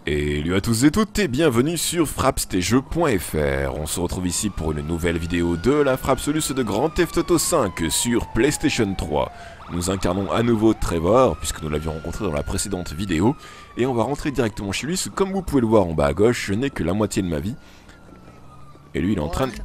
Salut à tous et toutes et bienvenue sur frappstjeux.fr. On se retrouve ici pour une nouvelle vidéo de la Frappsolus de Grand Theft Auto 5 sur PlayStation 3. Nous incarnons à nouveau Trevor, puisque nous l'avions rencontré dans la précédente vidéo, et on va rentrer directement chez lui. Comme vous pouvez le voir en bas à gauche, je n'ai que la moitié de ma vie. Et lui il est en train de...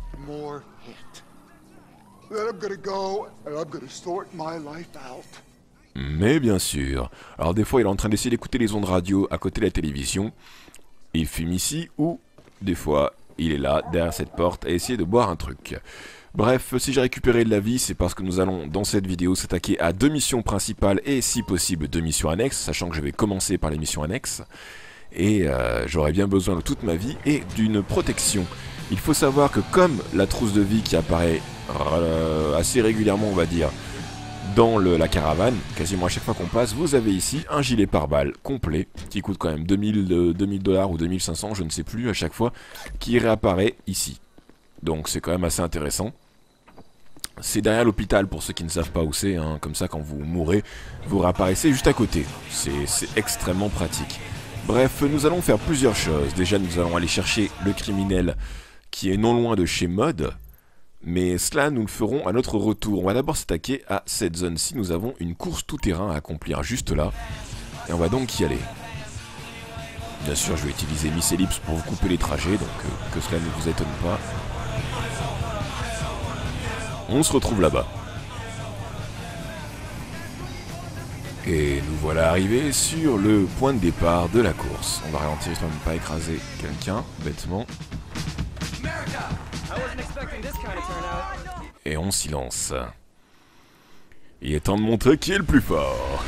Mais bien sûr. Alors des fois il est en train d'essayer d'écouter les ondes radio à côté de la télévision. Il fume ici ou des fois il est là derrière cette porte à essayer de boire un truc. Bref, si j'ai récupéré de la vie, c'est parce que nous allons dans cette vidéo s'attaquer à 2 missions principales et si possible 2 missions annexes, sachant que je vais commencer par les missions annexes. Et j'aurai bien besoin de toute ma vie et d'une protection. Il faut savoir que comme la trousse de vie qui apparaît assez régulièrement on va dire, dans la caravane, quasiment à chaque fois qu'on passe, vous avez ici un gilet pare-balles complet, qui coûte quand même 2000 $ ou 2500, je ne sais plus à chaque fois, qui réapparaît ici. Donc c'est quand même assez intéressant. C'est derrière l'hôpital pour ceux qui ne savent pas où c'est, hein. Comme ça quand vous mourrez, vous réapparaissez juste à côté. C'est extrêmement pratique. Bref, nous allons faire plusieurs choses. Déjà nous allons aller chercher le criminel qui est non loin de chez Mod. Mais cela, nous le ferons à notre retour. On va d'abord s'attaquer à cette zone-ci. Nous avons une course tout-terrain à accomplir juste là. Et on va donc y aller. Bien sûr, je vais utiliser Miss Ellipse pour vous couper les trajets, donc que cela ne vous étonne pas. On se retrouve là-bas. Et nous voilà arrivés sur le point de départ de la course. On va ralentir histoire de ne pas écraser quelqu'un, bêtement. Et on s'y lance. Il est temps de montrer qui est le plus fort.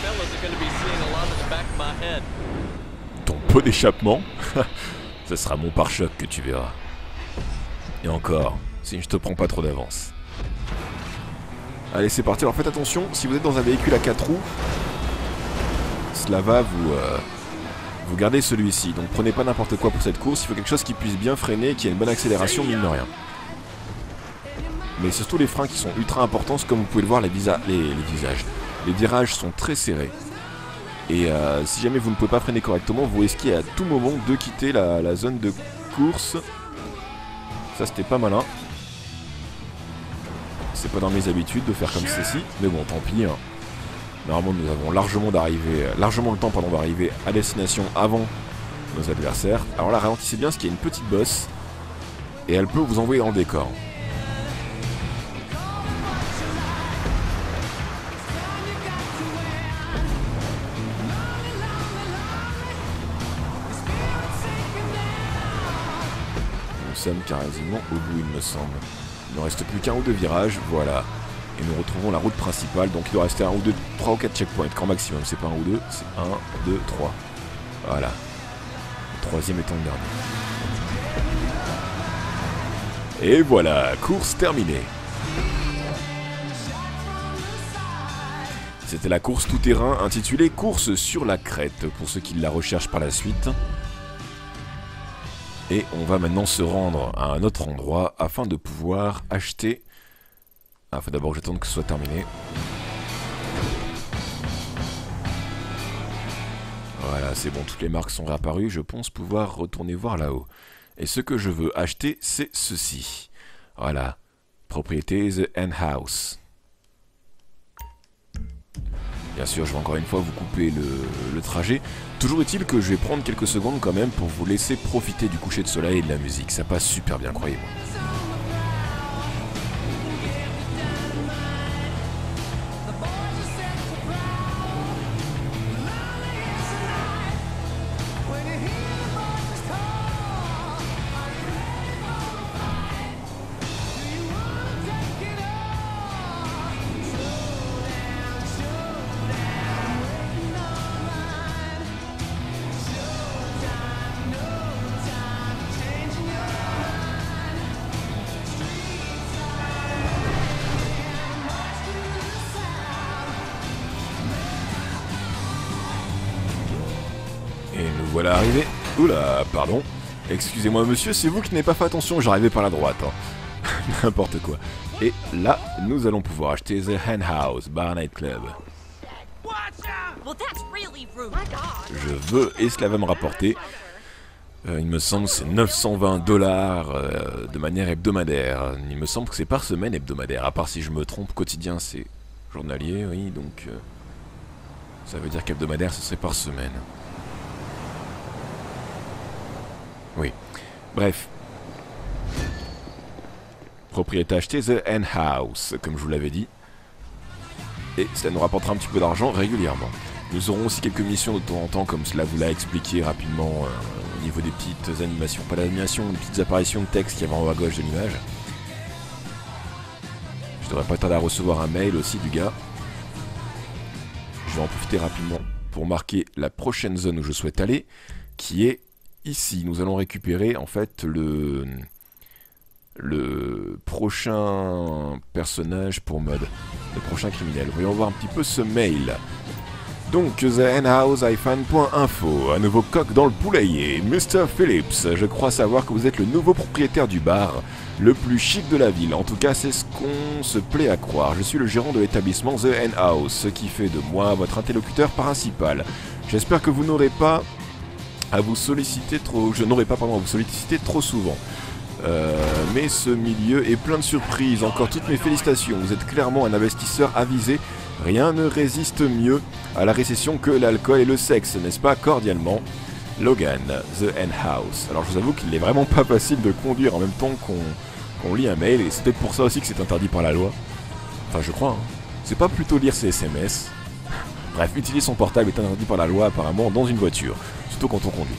Ton pot d'échappement, ce sera mon pare-choc que tu verras. Et encore, si je te prends pas trop d'avance. Allez, c'est parti. Alors faites attention, si vous êtes dans un véhicule à 4 roues, cela va vous gardez celui-ci. Donc prenez pas n'importe quoi pour cette course, il faut quelque chose qui puisse bien freiner et qui ait une bonne accélération, mine de rien. Mais surtout les freins qui sont ultra importants, comme vous pouvez le voir, les virages sont très serrés. Et si jamais vous ne pouvez pas freiner correctement, vous risquez à tout moment de quitter la zone de course. Ça c'était pas malin. C'est pas dans mes habitudes de faire comme ceci, mais bon tant pis. Hein. Normalement nous avons largement le temps d'arriver à destination avant nos adversaires. Alors là ralentissez bien parce qu'il y a une petite bosse et elle peut vous envoyer dans le décor. Nous sommes quasiment au bout il me semble. Il ne reste plus qu'un ou deux virages, voilà. Et nous retrouvons la route principale, donc il doit rester 1 ou 2, 3 ou 4 checkpoints, grand maximum, c'est pas 1 ou 2, c'est 1, 2, 3. Voilà. Le troisième étant le dernier. Et voilà, course terminée. C'était la course tout-terrain intitulée Course sur la crête, pour ceux qui la recherchent par la suite. Et on va maintenant se rendre à un autre endroit afin de pouvoir acheter... Ah, faut d'abord que j'attende que ce soit terminé. Voilà, c'est bon, toutes les marques sont réapparues. Je pense pouvoir retourner voir là-haut. Et ce que je veux acheter, c'est ceci. Voilà. Propriété The Hen House. Bien sûr, je vais encore une fois vous couper le trajet. Toujours est-il que je vais prendre quelques secondes quand même pour vous laisser profiter du coucher de soleil et de la musique. Ça passe super bien, croyez-moi. Et nous voilà arrivés. Oula, pardon. Excusez-moi monsieur, c'est vous qui n'avez pas fait attention, j'arrivais par la droite. Hein. N'importe quoi. Et là, nous allons pouvoir acheter The Hen House Bar Night Club. Je veux, et cela va me rapporter. Il me semble que c'est 920 $ de manière hebdomadaire. Il me semble que c'est par semaine hebdomadaire. À part si je me trompe, quotidien c'est journalier, oui, donc ça veut dire qu'hebdomadaire ce serait par semaine. Oui. Bref. Propriété achetée, The Hen House, comme je vous l'avais dit. Et cela nous rapportera un petit peu d'argent régulièrement. Nous aurons aussi quelques missions de temps en temps, comme cela vous l'a expliqué rapidement au niveau des petites animations, pas d'animation, des petites apparitions de texte qui y a en haut à gauche de l'image. Je devrais pas tarder à recevoir un mail aussi du gars. Je vais en profiter rapidement pour marquer la prochaine zone où je souhaite aller, qui est ici. Nous allons récupérer en fait le prochain personnage pour mode, le prochain criminel. Voyons voir un petit peu ce mail. Donc, TheHenHouse-Info, un nouveau coq dans le poulailler. Mr. Phillips, je crois savoir que vous êtes le nouveau propriétaire du bar, le plus chic de la ville. En tout cas, c'est ce qu'on se plaît à croire. Je suis le gérant de l'établissement The Hen House, ce qui fait de moi votre interlocuteur principal. J'espère que vous n'aurez pas à vous solliciter trop... Je n'aurai pas, pardon, à vous solliciter trop souvent. Mais ce milieu est plein de surprises. Encore toutes mes félicitations. Vous êtes clairement un investisseur avisé. Rien ne résiste mieux à la récession que l'alcool et le sexe, n'est-ce pas? Cordialement, Logan, The Hen House. Alors je vous avoue qu'il n'est vraiment pas facile de conduire en même temps qu'on lit un mail, et c'est peut-être pour ça aussi que c'est interdit par la loi. Enfin je crois, hein. C'est pas plutôt lire ses SMS. Bref, utiliser son portable est interdit par la loi apparemment dans une voiture, surtout quand on conduit.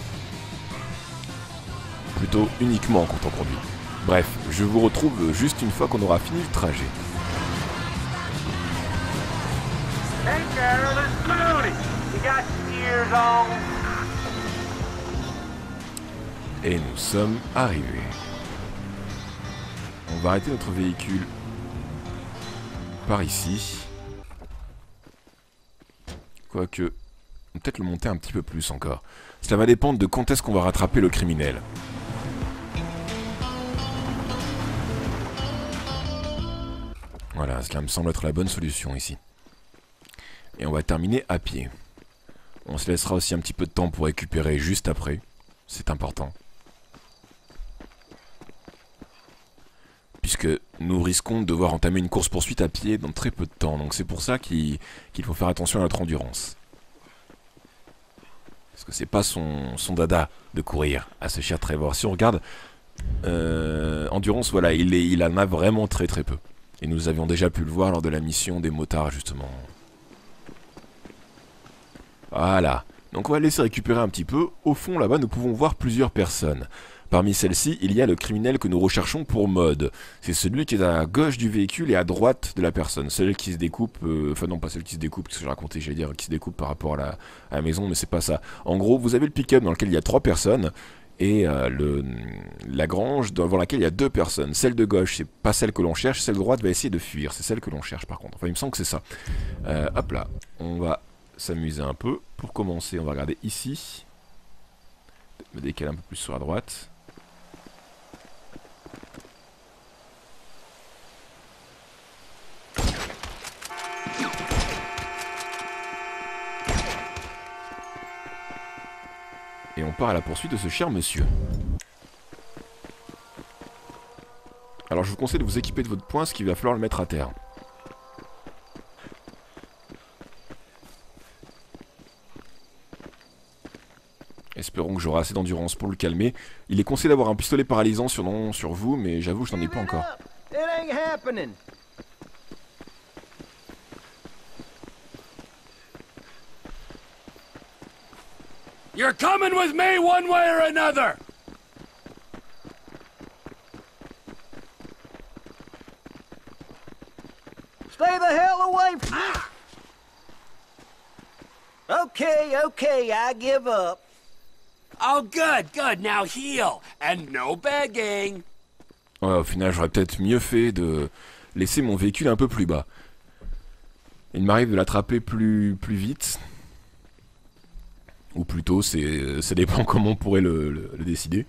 Plutôt uniquement quand on conduit. Bref, je vous retrouve juste une fois qu'on aura fini le trajet. Hey Carol, it's Moody. You got your ears on? Et nous sommes arrivés. On va arrêter notre véhicule par ici. Quoique, on va peut-être le monter un petit peu plus encore. Cela va dépendre de quand est-ce qu'on va rattraper le criminel. Voilà, cela me semble être la bonne solution ici. Et on va terminer à pied. On se laissera aussi un petit peu de temps pour récupérer juste après. C'est important. Puisque nous risquons de devoir entamer une course-poursuite à pied dans très peu de temps. Donc c'est pour ça qu'il faut faire attention à notre endurance. Parce que c'est pas son dada de courir à ce cher Trevor. Si on regarde, endurance, voilà, il en a vraiment très très peu. Et nous avions déjà pu le voir lors de la mission des motards, justement. Voilà. Donc on va laisser récupérer un petit peu. Au fond, là-bas, nous pouvons voir plusieurs personnes. Parmi celles-ci, il y a le criminel que nous recherchons pour mode. C'est celui qui est à gauche du véhicule et à droite de la personne. Celle qui se découpe... Enfin non, pas celle qui se découpe, parce que j'ai raconté, j'allais dire qui se découpe par rapport à la maison, mais c'est pas ça. En gros, vous avez le pick-up dans lequel il y a 3 personnes. Et la grange devant laquelle il y a 2 personnes. Celle de gauche, c'est pas celle que l'on cherche. Celle de droite va essayer de fuir. C'est celle que l'on cherche par contre. Enfin, il me semble que c'est ça. Hop là. On va s'amuser un peu. Pour commencer, on va regarder ici. Me décaler un peu plus sur la droite. Et on part à la poursuite de ce cher monsieur. Alors je vous conseille de vous équiper de votre poing, parce qu'il va falloir le mettre à terre. Espérons que j'aurai assez d'endurance pour le calmer. Il est conseillé d'avoir un pistolet paralysant sur vous, mais j'avoue que je n'en ai pas encore. You're coming with me one way or another! Stay the hell away from me! Okay, I give up. Oh, good, good. Now heal. And no begging. Ouais, au final, j'aurais peut-être mieux fait de laisser mon véhicule un peu plus bas. Il m'arrive de l'attraper plus vite. Ou plutôt, ça dépend comment on pourrait le décider.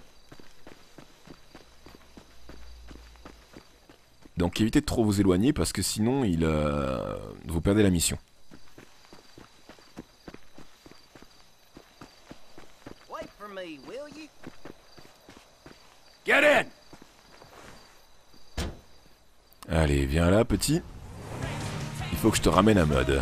Donc évitez de trop vous éloigner parce que sinon vous perdez la mission. là, petit. Il faut que je te ramène à mode.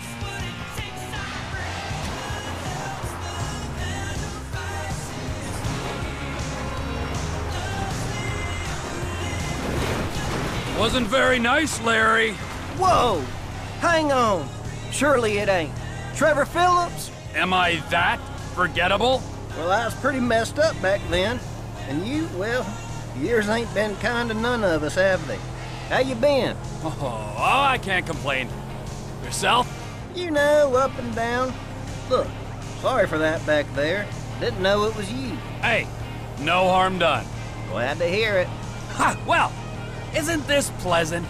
Wasn't very nice, Larry. Whoa! Hang on. Surely it ain't. Trevor Phillips? Am I that forgettable? Well, I was pretty messed up back then. And you, well, years ain't been kind to none of us, have they? How you been? Oh, I can't complain. Yourself? You know, up and down. Look, sorry for that back there. Didn't know it was you. Hey, no harm done. Glad to hear it. Ha! Well, isn't this pleasant?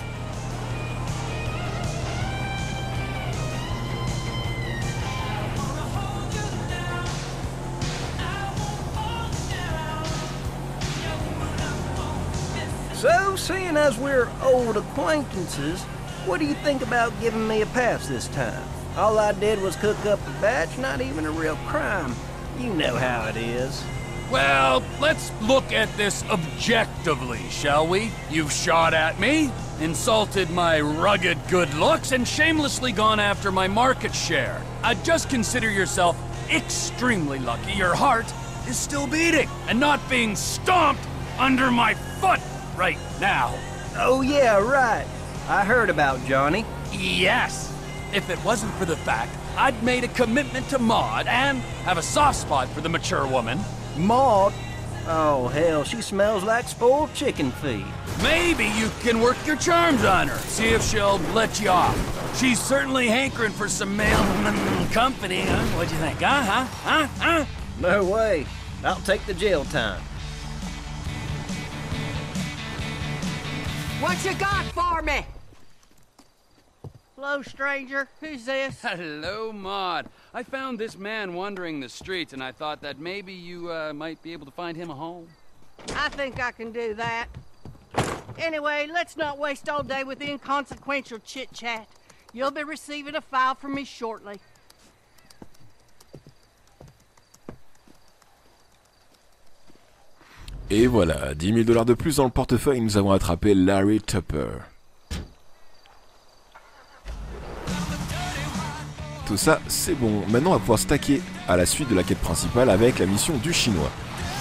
So, seeing as we're old acquaintances, what do you think about giving me a pass this time? All I did was cook up a batch, not even a real crime. You know how it is. Well, let's look at this objectively, shall we? You've shot at me, insulted my rugged good looks, and shamelessly gone after my market share. Just consider yourself extremely lucky your heart is still beating and not being stomped under my foot right now. Oh yeah, right. I heard about Johnny. Yes. If it wasn't for the fact I'd made a commitment to Maud and have a soft spot for the mature woman, Maud? Oh hell, she smells like spoiled chicken feed. maybe you can work your charms on her. See if she'll let you off. She's certainly hankering for some male company. Huh? What'd you think? Huh? No way. I'll take the jail time. What you got for me? Hello, stranger. Who's this? Hello, Maud. I found this man wandering the streets, and I thought that maybe you might be able to find him a home. I think I can do that. Anyway, let's not waste all day with inconsequential chit-chat. You'll be receiving a file from me shortly. Et voilà, 10 000 $ de plus dans le portefeuille, nous avons attrapé Larry Tupper. Tout ça, c'est bon. Maintenant, on va pouvoir stacker à la suite de la quête principale avec la mission du Chinois.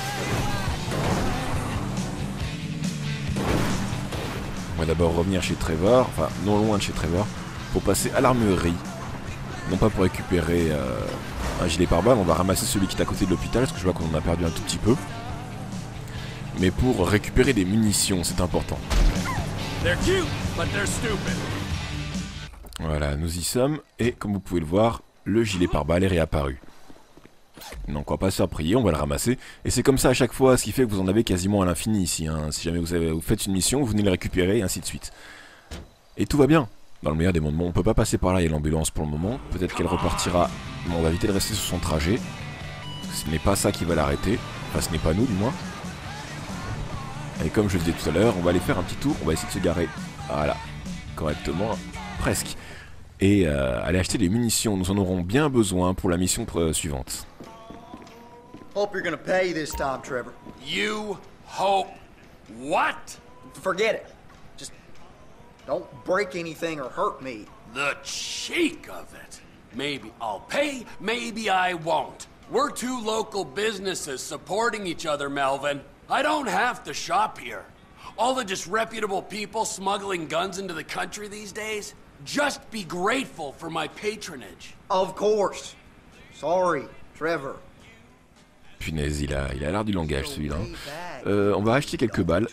On va d'abord revenir chez Trevor, enfin non loin de chez Trevor, pour passer à l'armurerie. Non pas pour récupérer un gilet pare-balles, on va ramasser celui qui est à côté de l'hôpital, parce que je vois qu'on en a perdu un tout petit peu. Mais pour récupérer des munitions, c'est important. They're cute, but they're stupid. Voilà, nous y sommes, et comme vous pouvez le voir, le gilet pare-balles est réapparu. Donc on va pas se faire prier, on va le ramasser, et c'est comme ça à chaque fois, ce qui fait que vous en avez quasiment à l'infini ici, hein. Si jamais vous faites une mission, vous venez le récupérer, et ainsi de suite. Et tout va bien, dans le meilleur des mondes. Bon, on peut pas passer par là, il y a l'ambulance pour le moment, peut-être qu'elle repartira, mais on va éviter de rester sur son trajet, parce que ce n'est pas ça qui va l'arrêter, enfin ce n'est pas nous du moins. Et comme je le disais tout à l'heure, on va aller faire un petit tour, on va essayer de se garer, voilà, correctement, presque. Et aller acheter des munitions, nous en aurons bien besoin pour la mission suivante. Hope you're gonna pay this time, Trevor. You hope what? Forget it. Just don't break anything or hurt me. The cheek of it. Maybe I'll pay, maybe I won't. We're two local businesses supporting each other, Melvin. I don't have to shop here. All the disreputable people smuggling guns into the country these days, just be grateful for my patronage. Of course. Sorry, Trevor. Punaise, il a l'air du langage celui-là. On va acheter quelques balles.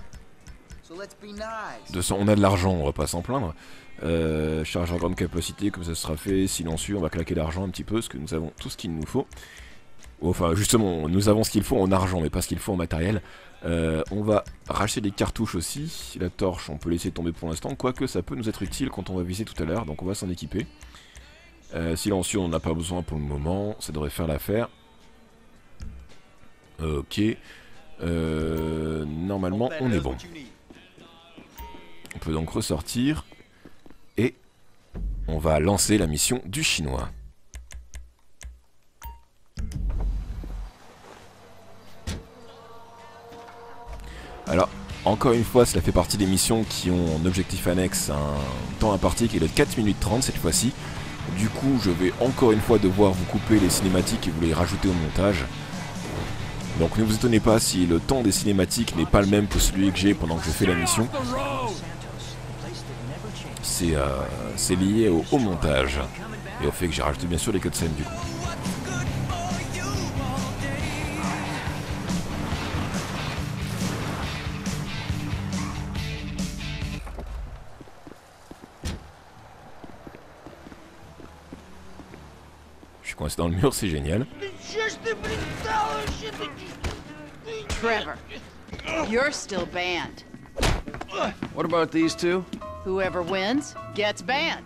De toute façon, on a de l'argent, on va pas s'en plaindre. Chargeur grande capacité, comme ça sera fait, silencieux, on va claquer l'argent un petit peu, parce que nous avons tout ce qu'il nous faut. Enfin, justement, nous avons ce qu'il faut en argent, mais pas ce qu'il faut en matériel. On va racheter des cartouches aussi. La torche, on peut laisser tomber pour l'instant, quoique ça peut nous être utile quand on va viser tout à l'heure, donc on va s'en équiper. Silencieux, on n'en a pas besoin pour le moment, ça devrait faire l'affaire. Ok. Normalement, on est bon. On peut donc ressortir. Et on va lancer la mission du Chinois. Alors, Encore une fois, cela fait partie des missions qui ont en objectif annexe un temps imparti qui est de 4 minutes 30 cette fois-ci. Du coup, je vais encore une fois devoir vous couper les cinématiques et vous les rajouter au montage. Donc ne vous étonnez pas si le temps des cinématiques n'est pas le même que celui que j'ai pendant que je fais la mission. C'est lié au montage et au fait que j'ai rajouté bien sûr les cutscenes du coup. Je suis coincé dans le mur, c'est génial. Trevor, you're still banned. What about these two? Whoever wins gets banned.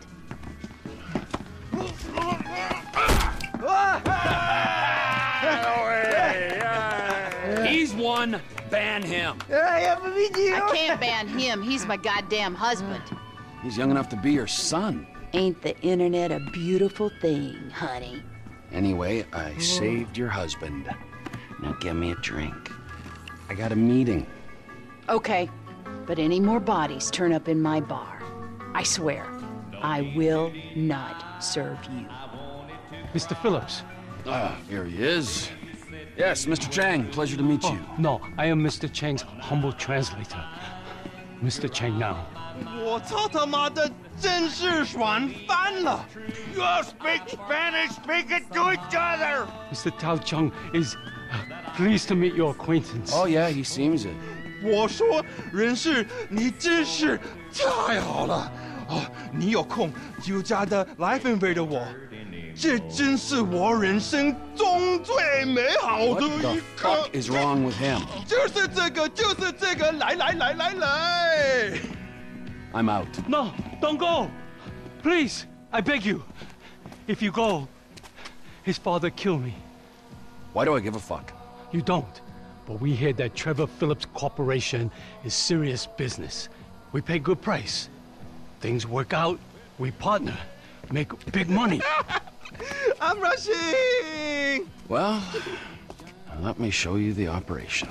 He's one. Ban him. I can't ban him. He's my goddamn husband. He's young enough to be your son. Ain't the internet a beautiful thing, honey? Anyway, I saved your husband. Now get me a drink. I got a meeting. Okay, but any more bodies turn up in my bar, I swear, I will not serve you. Mr. Phillips. Here he is. Yes, Mr. Chang, pleasure to meet you. No, I am Mr. Chang's humble translator. Mr. Chang now. 我操他妈的，真是爽翻了 You all speak Spanish, speak it to each other! Mr. Tao Chung is pleased to meet your acquaintance. Oh, yeah, he seems it. 我说人事，你真是太好了哦！你有空就加的来分配的我，这真是我人生中最美好的 What 一 the 刻。 fuck is wrong with him? 就是这个，就是这个，来来来来来！ I'm out. No, don't go! Please, I beg you. If you go, his father kill me. Why do I give a fuck? You don't. But we hear that Trevor Phillips Corporation is serious business. We pay good price. Things work out, we partner, make big money. I'm rushing. Well, let me show you the operation.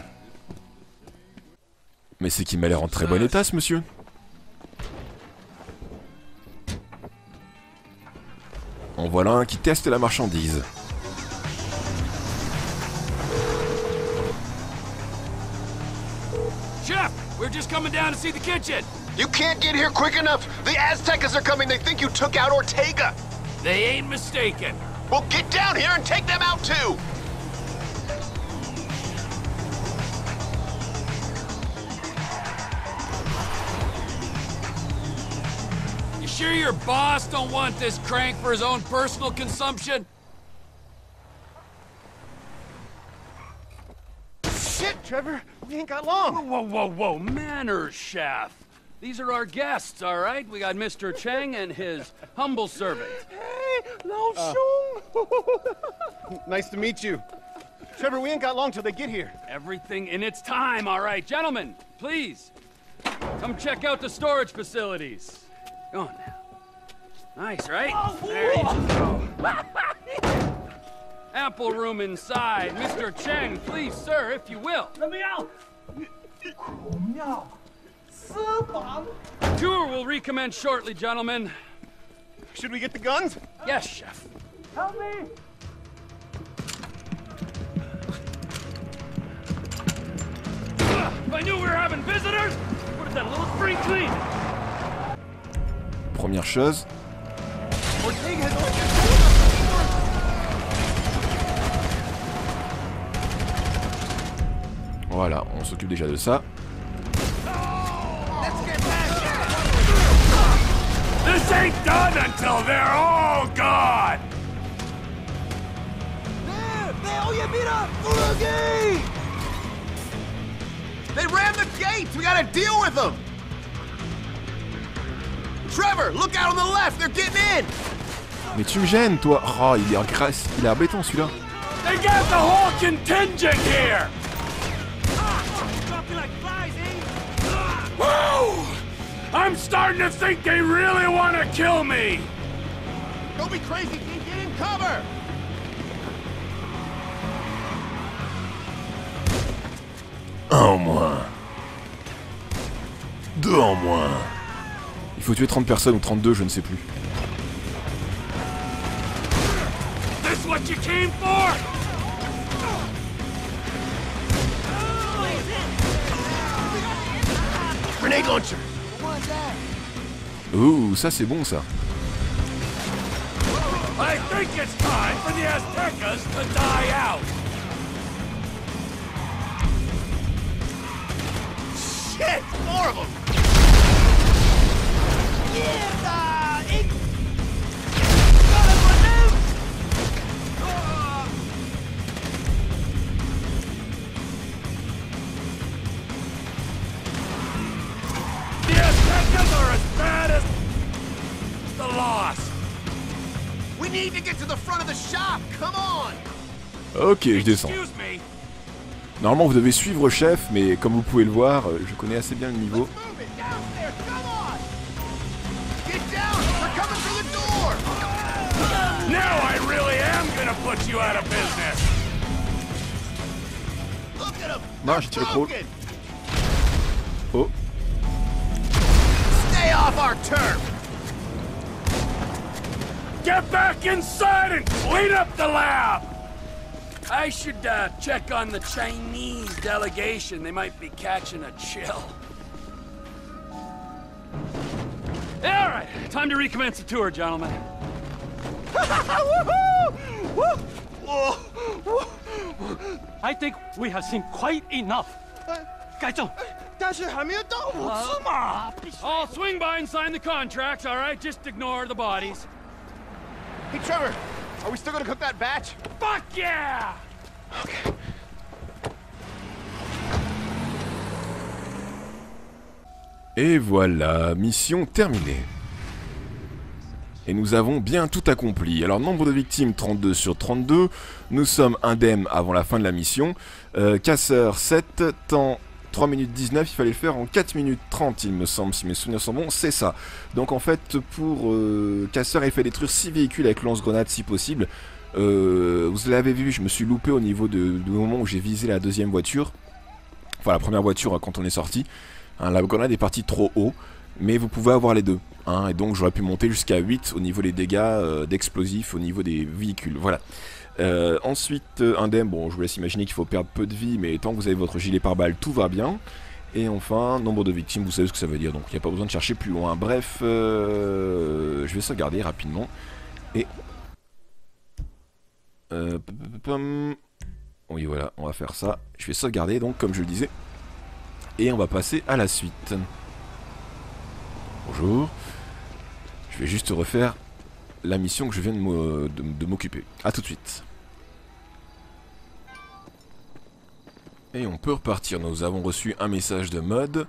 Mais c'est qu'il m'a l'air en très bon état ce monsieur. En voilà un qui teste la marchandise. Chef, we're just coming down to see the kitchen. You can't get here quick enough! The Aztecas are coming! They think you took out Ortega! They ain't mistaken. Well, get down here and take them out too! You sure your boss don't want this crank for his own personal consumption? Shit, Trevor, we ain't got long. Whoa, manners, chef. These are our guests, all right? We got Mr. Chang and his humble servant. Hey, Lao Shung. Nice to meet you. Trevor, we ain't got long till they get here. Everything in its time, all right. Gentlemen, please, come check out the storage facilities. Go on now. Nice, right? There you go. Ample room inside. Mr. Chang, please, sir, if you will. Let me out! Tour will recommence shortly, gentlemen. Should we get the guns? Yes, chef. Help me! If I knew we were having visitors, would have done a little spring clean. Première chose. Ortega has Voilà, on s'occupe déjà de ça. This ain't done until they're all gone. They ran the gates! We gotta deal with them! Trevor, look out on the left! They're getting in! Mais tu me gênes, toi. Oh, il est en graisse. Il est en béton, celui-là. They got the whole contingent here. Whoa! I'm starting to think they really want to kill me. Don't be crazy, Pete! Get in cover! En moins. 2 en moins. Il faut tuer 30 personnes ou 32, je ne sais plus. This what you came for? Grenade launcher. Ouh, ça c'est bon ça. I think it's time for the Aztecas to die out. Shit! More of them! The Aztecas are as bad as the lost. We need to get to the front of the shop! Come on! Ok, je descends. Excuse me. Normalement vous devez suivre chef, mais comme vous pouvez le voir, je connais assez bien le niveau. Move it! Downstairs! Come on! Get down! They're coming through the door! Now I really am gonna put you out of business. Look at them! Non, j'ai tiré trop. Oh. Stay off our turf! Get back inside and clean up the lab! I should check on the Chinese delegation. They might be catching a chill. All right, time to recommence the tour, gentlemen. I think we have seen quite enough. 改正， 但是还没有到5次嘛。 I'll swing by and sign the contracts, all right? Just ignore the bodies. Hey, Trevor, are we still gonna cook that batch? Fuck yeah! Et voilà, mission terminée. Et nous avons bien tout accompli. Alors nombre de victimes 32 sur 32. Nous sommes indemnes avant la fin de la mission. Casseur 7, temps 3 minutes 19, il fallait le faire en 4 minutes 30 il me semble, si mes souvenirs sont bons, c'est ça. Donc en fait pour Casseur il fait détruire 6 véhicules avec lance-grenade si possible. Vous l'avez vu, je me suis loupé au niveau du moment où j'ai visé la deuxième voiture. Enfin la première voiture quand on est sorti. Hein, la grenade est partie trop haut, mais vous pouvez avoir les deux. Hein, et donc j'aurais pu monter jusqu'à 8 au niveau des dégâts d'explosifs, au niveau des véhicules. Voilà. Ensuite, indemne, bon je vous laisse imaginer qu'il faut perdre peu de vie, mais tant que vous avez votre gilet pare-balles, tout va bien. Et enfin, nombre de victimes, vous savez ce que ça veut dire, donc il n'y a pas besoin de chercher plus loin. Bref, je vais sauvegarder rapidement. Et... oui voilà, on va faire ça. Je vais sauvegarder donc comme je le disais. Et on va passer à la suite. Bonjour. Je vais juste refaire la mission que je viens de m'occuper. A tout de suite. Et on peut repartir. Nous avons reçu un message de mode.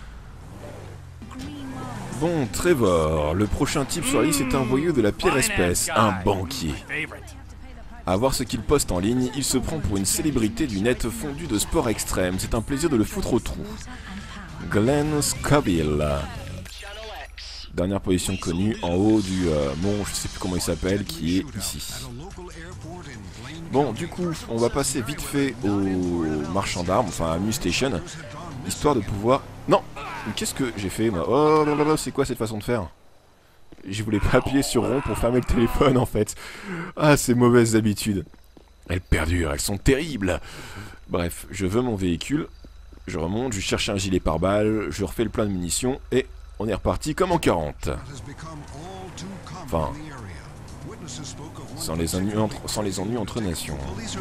Bon, Trevor, le prochain type sur la liste est un voyou de la pire espèce, un banquier. À voir ce qu'il poste en ligne, il se prend pour une célébrité du net fondu de sport extrême. C'est un plaisir de le foutre au trou. Glenn Scoville. Dernière position connue, en haut du mont, je sais plus comment il s'appelle, qui est ici. Bon, du coup, on va passer vite fait au marchand d'armes, enfin à Mustation, histoire de pouvoir... Non! Qu'est-ce que j'ai fait, moi? Oh là là, c'est quoi cette façon de faire? Je voulais pas appuyer sur rond pour fermer le téléphone, en fait. Ah, ces mauvaises habitudes. Elles perdurent, elles sont terribles. Bref, je veux mon véhicule, je remonte, je cherche un gilet pare-balles, je refais le plein de munitions, et... on est reparti comme en 40. Enfin, sans les ennuis entre nations.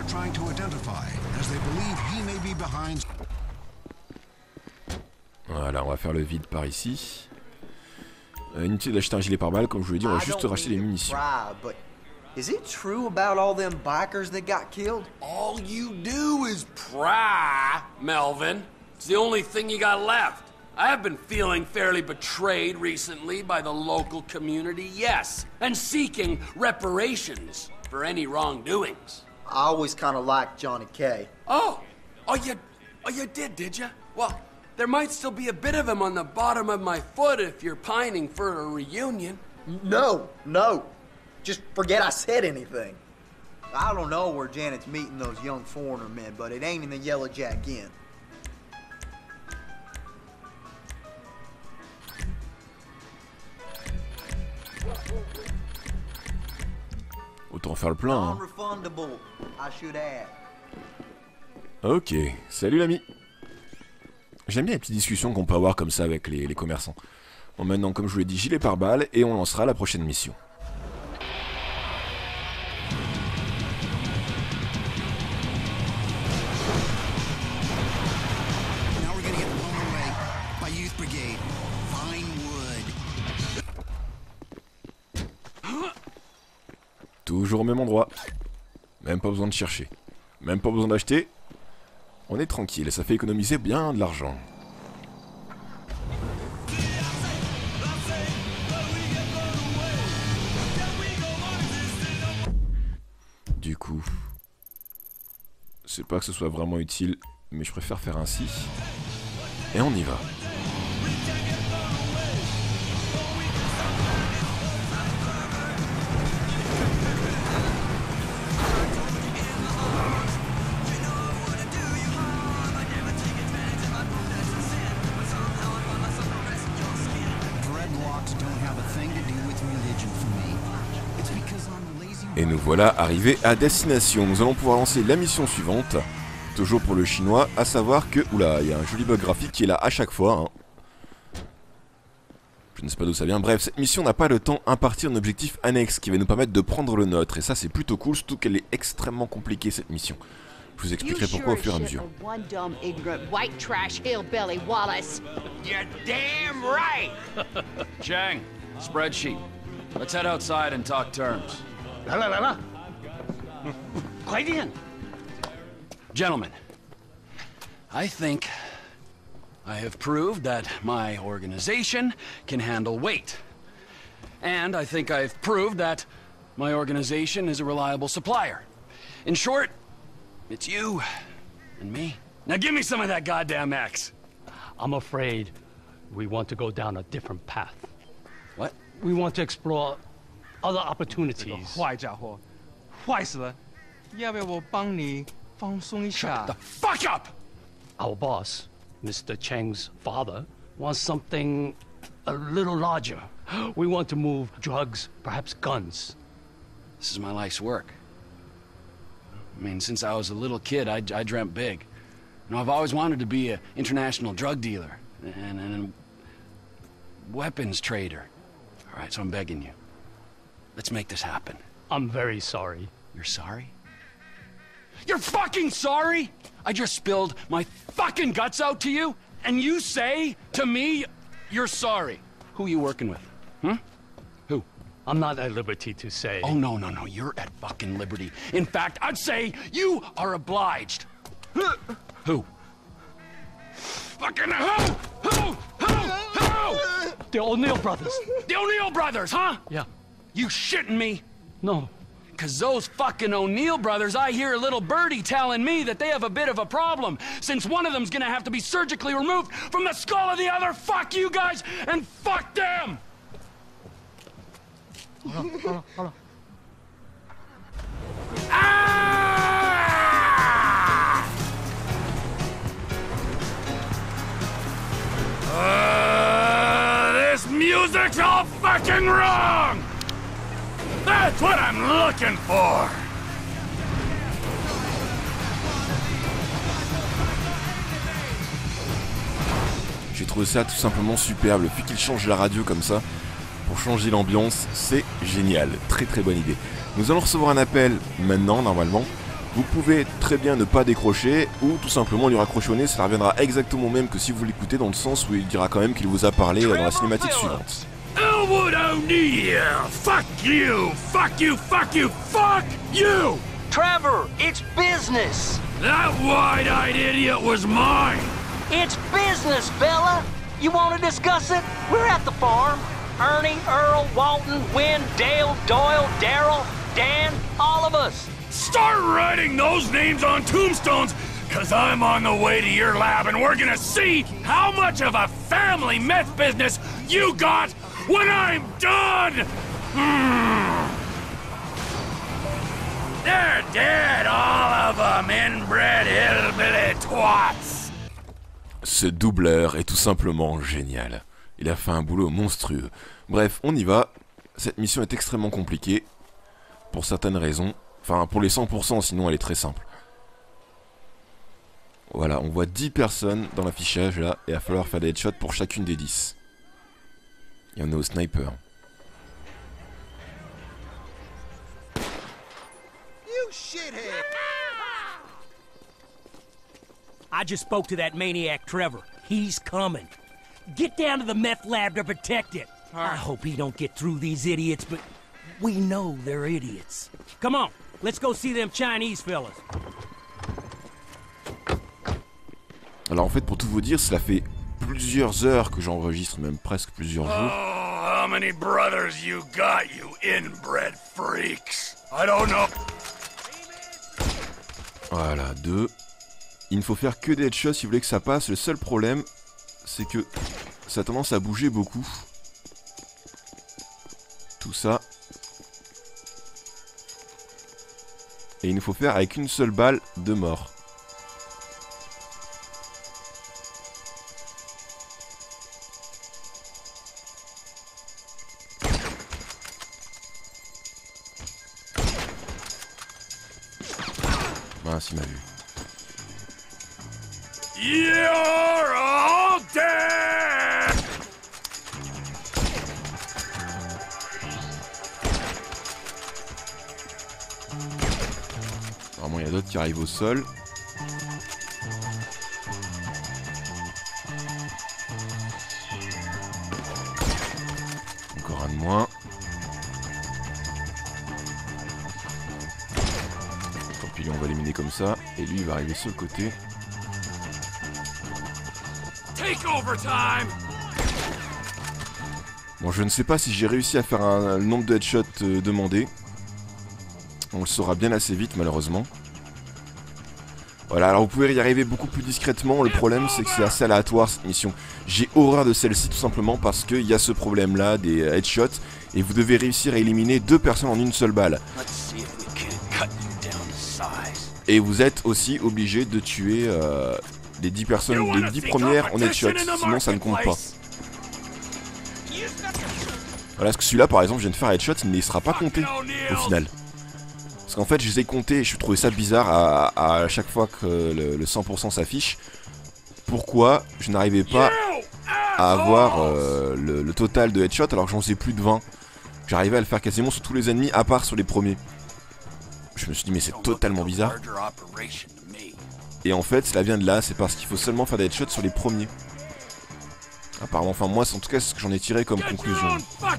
Voilà, on va faire le vide par ici. Inutile d'acheter un gilet pare-balles, comme je vous l'ai dit, on va juste racheter les munitions. Is it true about all them bikers that got killed? All you do is pry, Melvin. It's the only thing you got left. I have been feeling fairly betrayed recently by the local community, yes, and seeking reparations for any wrongdoings. I always kind of liked Johnny K. Oh, you did you? Well, there might still be a bit of him on the bottom of my foot if you're pining for a reunion. No. Just forget I said anything. I don't know where Janet's meeting those young foreigner men, but it ain't in the Yellow Jack Inn. Autant faire le plein. Hein. Non-refundable, I should add. Ok, salut l'ami. J'aime bien les petites discussions qu'on peut avoir comme ça avec les commerçants. Bon, maintenant, comme je vous l'ai dit, gilet pare-balles et on lancera la prochaine mission. Toujours au même endroit. Même pas besoin de chercher. Même pas besoin d'acheter. On est tranquille, ça fait économiser bien de l'argent. Du coup, c'est pas que ce soit vraiment utile, mais je préfère faire ainsi. Et on y va. Et nous voilà arrivés à destination. Nous allons pouvoir lancer la mission suivante. Toujours pour le chinois, à savoir que... Oula, il y a un joli bug graphique qui est là à chaque fois. Hein. Je ne sais pas d'où ça vient. Bref, cette mission n'a pas le temps imparti un objectif annexe qui va nous permettre de prendre le nôtre. Et ça, c'est plutôt cool, surtout qu'elle est extrêmement compliquée, cette mission. Je vous expliquerai pourquoi au fur et à mesure. You're damn right! Chang, spreadsheet. Let's head outside and talk terms. Gentlemen, I think I have proved that my organization can handle weight. And I think I've proved that my organization is a reliable supplier. In short, it's you and me. Now give me some of that goddamn X. I'm afraid we want to go down a different path. What? We want to explore other opportunities. 坏家伙，坏死了！要不要我帮你放松一下 The fuck up! Our boss, Mr. Cheng's father, wants something a little larger. We want to move drugs, perhaps guns. This is my life's work. I mean, since I was a little kid, I dreamt big. You know, I've always wanted to be an international drug dealer and a weapons trader. All right, so I'm begging you. Let's make this happen. I'm very sorry. You're sorry? You're fucking sorry? I just spilled my fucking guts out to you, and you say to me, you're sorry. Who are you working with? Hmm? Who? I'm not at liberty to say. Oh, no, you're at fucking liberty. In fact, I'd say you are obliged. Who? Fucking who? Who? The O'Neill brothers. The O'Neill brothers, huh? Yeah. You shitting me? No. Cause those fucking O'Neill brothers, I hear a little birdie telling me that they have a bit of a problem, since one of them's gonna have to be surgically removed from the skull of the other. Fuck you guys, and fuck them! Hold on. This music's all fucking wrong! That's what I'm looking for! J'ai trouvé ça tout simplement superbe. Le fait qu'il change la radio comme ça, pour changer l'ambiance, c'est génial. Très très bonne idée. Nous allons recevoir un appel maintenant, normalement. Vous pouvez très bien ne pas décrocher ou tout simplement lui raccrocher au nez, ça reviendra exactement au même que si vous l'écoutez, dans le sens où il dira quand même qu'il vous a parlé dans la cinématique suivante. Elwood O'Neill! Fuck you! Fuck you! Fuck you! Fuck you! Trevor, it's business! That wide-eyed idiot was mine! It's business, Bella! You want to discuss it? We're at the farm. Ernie, Earl, Walton, Wynn, Dale, Doyle, Daryl, Dan, all of us. Start writing those names on tombstones, cause I'm on the way to your lab and we're gonna see how much of a family meth business you got when I'm done! They're dead, all of them, inbred hillbilly twats! Ce doubleur est tout simplement génial. Il a fait un boulot monstrueux. Bref, on y va. Cette mission est extrêmement compliquée. pour certaines raisons. Enfin, pour les 100%, sinon elle est très simple. Voilà, on voit 10 personnes dans l'affichage là, et il va falloir faire des headshots pour chacune des 10. Et on est au sniper. You shithead! I just spoke to that maniac Trevor. He's coming. Get down to the meth lab to protect it. I hope he don't get through these idiots, but we know they're idiots. Come on, let's go see them Chinese fellas. Alors en fait, pour tout vous dire, cela fait plusieurs heures que j'enregistre, même presque plusieurs jours. Oh, how many brothers you got, you inbred freaks? I don't know. Voilà, 2. Il ne faut faire que des headshots si vous voulez que ça passe. Le seul problème, c'est que ça a tendance à bouger beaucoup. Tout ça. Et il nous faut faire avec une seule balle de mort. Mince, il m'a vu. You're all dead! Normalement, il y a d'autres qui arrivent au sol. Encore un de moins. Tant pis, lui, on va l'éliminer comme ça. Et lui, il va arriver sur le côté. Bon, je ne sais pas si j'ai réussi à faire le nombre de headshots demandé. On le saura bien assez vite, malheureusement. Voilà, alors vous pouvez y arriver beaucoup plus discrètement. Le problème, c'est que c'est assez aléatoire cette mission. J'ai horreur de celle-ci tout simplement parce qu'il y a ce problème-là des headshots. Et vous devez réussir à éliminer 2 personnes en une seule balle. Et vous êtes aussi obligé de tuer les 10 personnes, les 10 premières en headshot, sinon ça ne compte pas. Voilà, parce que celui-là par exemple, je viens de faire un headshot, il ne sera pas compté au final. Parce qu'en fait, je les ai comptés et je trouvais ça bizarre à chaque fois que le 100% s'affiche. Pourquoi je n'arrivais pas à avoir le total de headshot alors que j'en faisais plus de 20. J'arrivais à le faire quasiment sur tous les ennemis à part sur les premiers. Je me suis dit mais c'est totalement bizarre. Et en fait cela vient de là, c'est parce qu'il faut seulement faire des headshots sur les premiers. Apparemment, enfin moi en tout cas c'est ce que j'en ai tiré comme conclusion.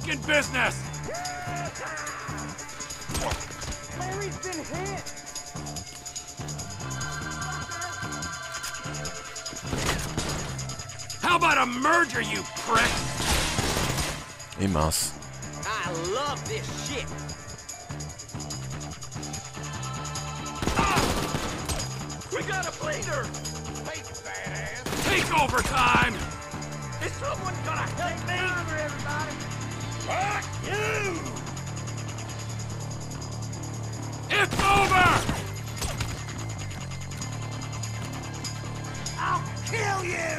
How about a merger, you prick? Et mince. I love this shit. We got a bleeder! Hey, badass! Take over time! Is someone gonna help me? Over, everybody! Fuck you! It's over! I'll kill you!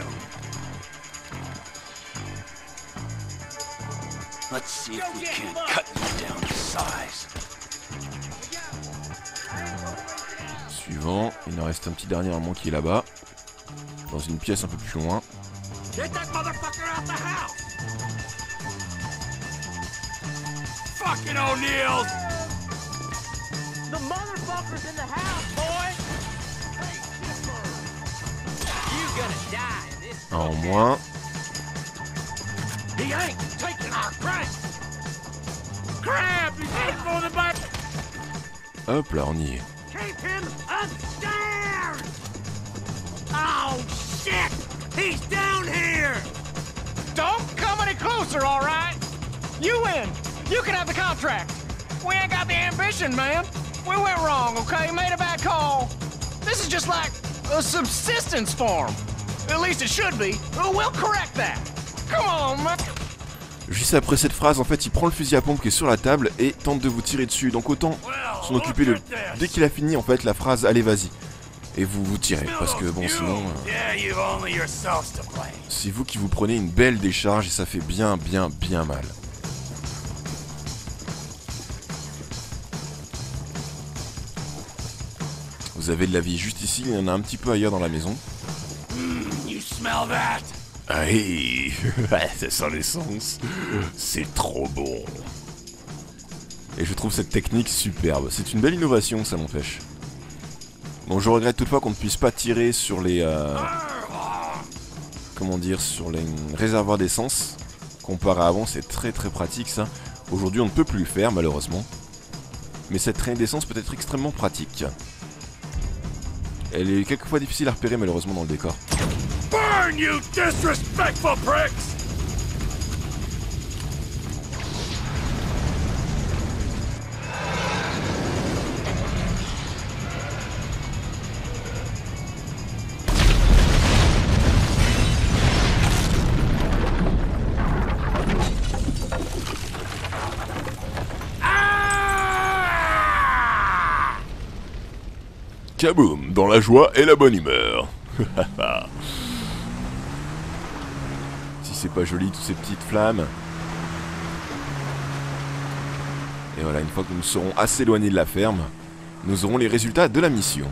Let's see if we can't cut you down to size. Suivant, il en reste un petit dernier moment qui est là-bas. Dans une pièce un peu plus loin. Get that motherfucker out the house! Fucking O'Neills! The motherfucker's in the house, boy! Hey, you gonna die in this. Un en moins. He ain't taking our crank! Crab, he's heading for the back! Hop là, on y est. Keep him upstairs! Oh, shit! He's down here! Don't come any closer, all right? You win. You can have the contract. We ain't got the ambition, man. We went wrong, okay? Made a bad call. This is just like a subsistence farm. At least it should be. We'll correct that. Come on, man. Juste après cette phrase, en fait, il prend le fusil à pompe qui est sur la table et tente de vous tirer dessus. Donc autant s'en occuper dès qu'il a fini, en fait, la phrase « Allez, vas-y ». Et vous tirez, parce que bon, sinon... c'est vous qui vous prenez une belle décharge et ça fait bien mal. Vous avez de la vie juste ici, il y en a un petit peu ailleurs dans la maison. You smell that? Ah hey, ça sent l'essence. C'est trop bon. Et je trouve cette technique superbe. C'est une belle innovation, ça n'empêche. Bon, je regrette toutefois qu'on ne puisse pas tirer sur les... comment dire, sur les réservoirs d'essence. Comparé à avant, c'est très très pratique ça. Aujourd'hui, on ne peut plus le faire, malheureusement. Mais cette traînée d'essence peut être extrêmement pratique. Elle est quelquefois difficile à repérer, malheureusement, dans le décor. Burn, you disrespectful pricks! Kaboum, dans la joie et la bonne humeur. Si c'est pas joli, toutes ces petites flammes. Et voilà, une fois que nous serons assez éloignés de la ferme, nous aurons les résultats de la mission.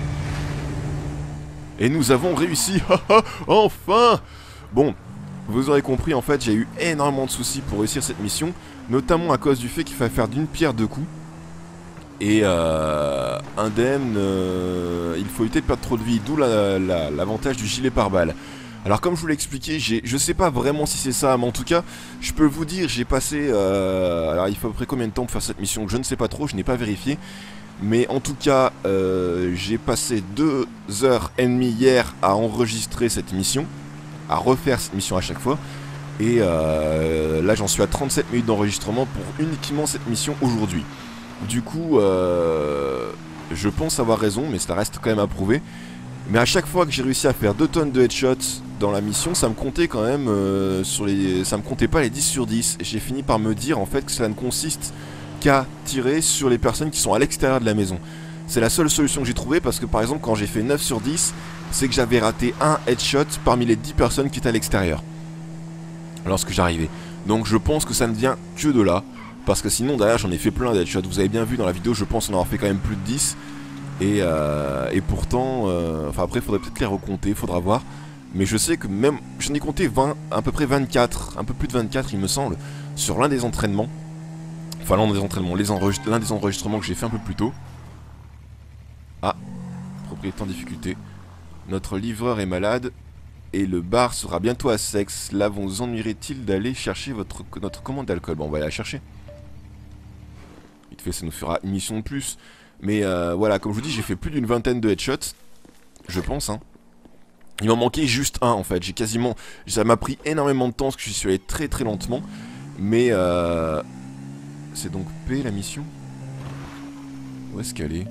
Et nous avons réussi. Enfin. Bon, vous aurez compris, en fait, j'ai eu énormément de soucis pour réussir cette mission, notamment à cause du fait qu'il fallait faire d'une pierre deux coups. Et indemne, il faut éviter de perdre trop de vie, d'où l'avantage du gilet pare-balles. Alors comme je vous l'ai expliqué, je sais pas vraiment si c'est ça, mais en tout cas, je peux vous dire, j'ai passé... alors il faut à peu près combien de temps pour faire cette mission? Je ne sais pas trop, je n'ai pas vérifié. Mais en tout cas, j'ai passé 2h30 hier à enregistrer cette mission, à refaire cette mission à chaque fois. Et là j'en suis à 37 minutes d'enregistrement pour uniquement cette mission aujourd'hui. Du coup, je pense avoir raison, mais ça reste quand même à prouver. Mais à chaque fois que j'ai réussi à faire 2 tonnes de headshots dans la mission, ça me comptait quand même ça me comptait pas les 10 sur 10. Et j'ai fini par me dire en fait que cela ne consiste qu'à tirer sur les personnes qui sont à l'extérieur de la maison. C'est la seule solution que j'ai trouvée parce que par exemple quand j'ai fait 9 sur 10, c'est que j'avais raté un headshot parmi les 10 personnes qui étaient à l'extérieur lorsque j'arrivais. Donc je pense que ça ne vient que de là. Parce que sinon derrière j'en ai fait plein d'headshots. Vous avez bien vu dans la vidéo, je pense en avoir fait quand même plus de 10. Et pourtant, enfin après il faudrait peut-être les recompter, faudra voir. Mais je sais que même, j'en ai compté 20, à peu près 24, un peu plus de 24 il me semble, sur l'un des entraînements. Enfin l'un des entraînements, l'un des enregistrements que j'ai fait un peu plus tôt. Ah, propriété en difficulté. Notre livreur est malade et le bar sera bientôt à sec. Cela vous ennuierait-il d'aller chercher notre commande d'alcool? Bon, on va aller la chercher. Vite fait, ça nous fera une mission de plus. Mais voilà, comme je vous dis, j'ai fait plus d'une vingtaine de headshots. Je pense, hein. Il m'en manquait juste un, en fait. J'ai quasiment... Ça m'a pris énormément de temps, parce que je suis allé très très lentement. Mais c'est donc P, la mission? Où est-ce qu'elle est?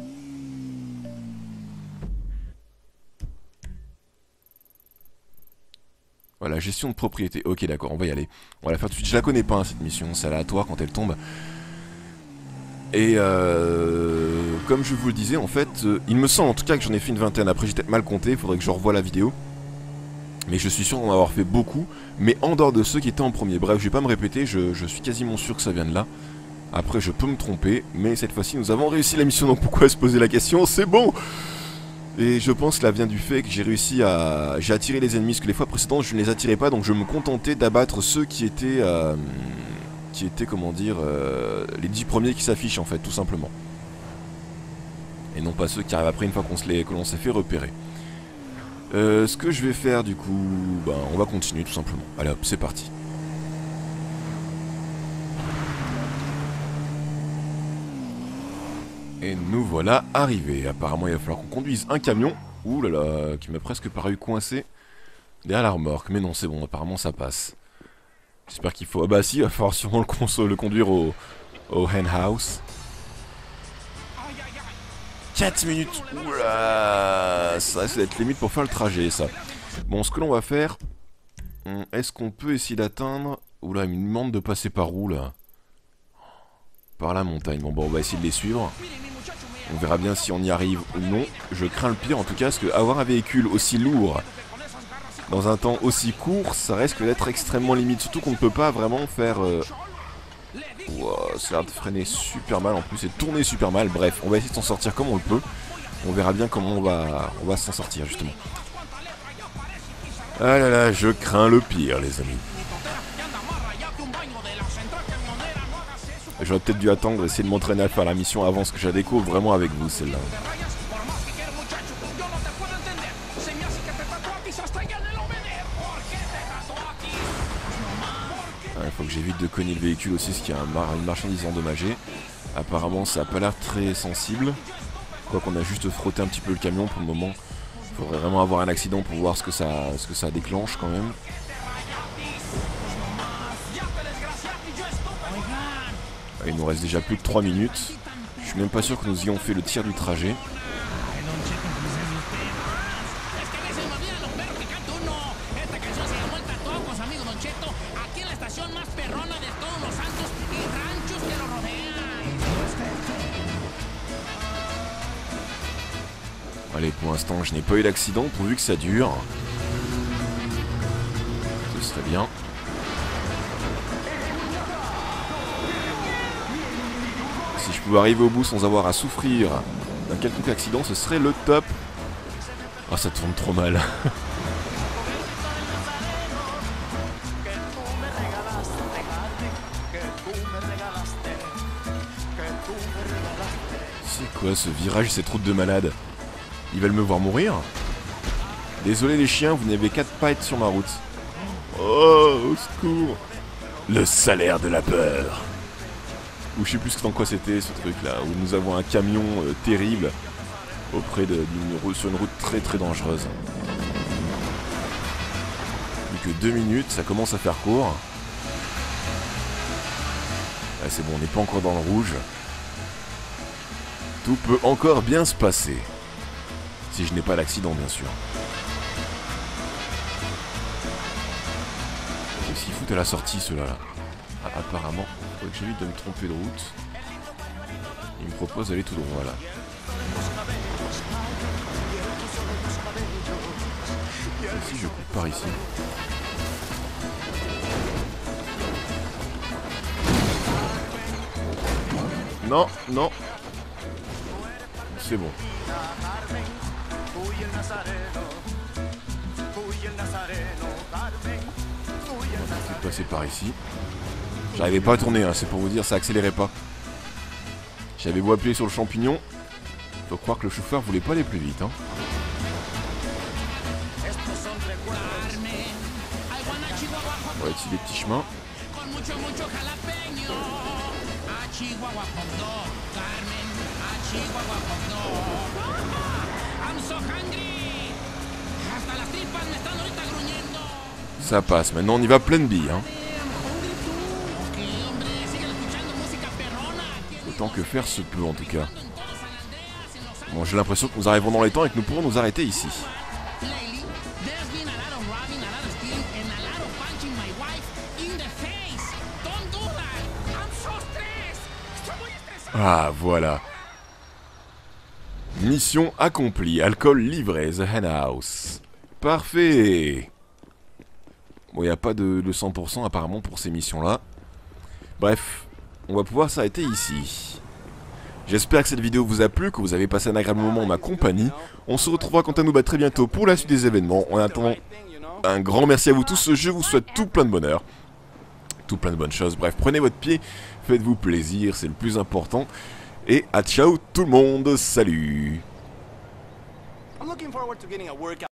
Voilà, gestion de propriété. Ok, d'accord, on va y aller. On va la faire tout de suite. Je la connais pas, hein, cette mission. C'est aléatoire quand elle tombe. Et comme je vous le disais, en fait, il me semble en tout cas que j'en ai fait une vingtaine. Après, j'ai peut-être mal compté, il faudrait que je revoie la vidéo. Mais je suis sûr d'en avoir fait beaucoup. Mais en dehors de ceux qui étaient en premier. Bref, je vais pas me répéter, je suis quasiment sûr que ça vient de là. Après, je peux me tromper. Mais cette fois-ci, nous avons réussi la mission. Donc pourquoi se poser la question? C'est bon! Et je pense que cela vient du fait que j'ai réussi à... J'ai attiré les ennemis, parce que les fois précédentes, je ne les attirais pas. Donc je me contentais d'abattre ceux qui étaient... comment dire, les 10 premiers qui s'affichent en fait, tout simplement. Et non pas ceux qui arrivent après une fois que l'on s'est fait repérer. Ce que je vais faire du coup, ben, on va continuer tout simplement. Allez hop, c'est parti. Et nous voilà arrivés. Apparemment il va falloir qu'on conduise un camion. Ouh là là, qui m'a presque paru coincé derrière la remorque. Mais non, c'est bon, apparemment ça passe. J'espère qu'il faut... Ah bah si, il va falloir sûrement le conduire au hen house. 4 minutes. Oula, ça risque d'être limite pour faire le trajet, ça. Bon, ce que l'on va faire... Est-ce qu'on peut essayer d'atteindre... Oula, il me demande de passer par où, là? Par la montagne. Bon, bah, on va essayer de les suivre. On verra bien si on y arrive ou non. Je crains le pire, en tout cas, parce que avoir un véhicule aussi lourd... dans un temps aussi court, ça risque d'être extrêmement limite. Surtout qu'on ne peut pas vraiment faire... Wow, ça a l'air de freiner super mal en plus et de tourner super mal. Bref, on va essayer de s'en sortir comme on le peut. On verra bien comment on va s'en sortir justement. Ah là là, je crains le pire les amis. J'aurais peut-être dû attendre, essayer de m'entraîner à faire la mission avant ce que je la découvre vraiment avec vous celle-là. Il faut que j'évite de cogner le véhicule aussi, parce qu'il y a une marchandise endommagée. Apparemment ça a pas l'air très sensible. Quoi qu'on a juste frotté un petit peu le camion pour le moment. Il faudrait vraiment avoir un accident pour voir ce que ça déclenche quand même. Il nous reste déjà plus de 3 minutes. Je suis même pas sûr que nous ayons fait le tiers du trajet. Allez, pour l'instant, je n'ai pas eu d'accident pourvu que ça dure. Ce serait bien. Si je pouvais arriver au bout sans avoir à souffrir d'un quelconque accident, ce serait le top. Ah, ça tourne trop mal. C'est quoi ce virage, cette route de malade? Ils veulent me voir mourir? Désolé les chiens, vous n'avez qu'à pas être sur ma route. Oh, au secours. Le salaire de la peur. Ou je sais plus dans quoi c'était ce truc là, où nous avons un camion terrible auprès sur une route très très dangereuse. Plus que 2 minutes, ça commence à faire court. Ouais, c'est bon, on n'est pas encore dans le rouge. Tout peut encore bien se passer. Si je n'ai pas d'accident, bien sûr. Qu'est-ce qu'ils foutent à la sortie, ceux-là là? Ah, apparemment, il faut que j'évite de me tromper de route. Il me propose d'aller tout droit là. Et si je coupe par ici? Non, non. C'est bon. On va passer par ici. J'arrivais pas à tourner, hein, c'est pour vous dire, ça accélérait pas. J'avais beau appuyer sur le champignon. Faut croire que le chauffeur voulait pas aller plus vite. Hein. On va utiliser des petits chemins. Ça passe, maintenant on y va pleine bille. Hein. Autant que faire se peut en tout cas. Bon, j'ai l'impression que nous arrivons dans les temps et que nous pourrons nous arrêter ici. Ah, voilà. Mission accomplie. Alcool livré. The Hen House. Parfait. Bon, il n'y a pas de 100% apparemment pour ces missions-là. Bref, on va pouvoir s'arrêter ici. J'espère que cette vidéo vous a plu, que vous avez passé un agréable moment en ma compagnie. On se retrouvera quant à nous très bientôt pour la suite des événements. En attendant, un grand merci à vous tous. Je vous souhaite tout plein de bonheur. Tout plein de bonnes choses. Bref, prenez votre pied, faites-vous plaisir, c'est le plus important. Et à ciao tout le monde, salut!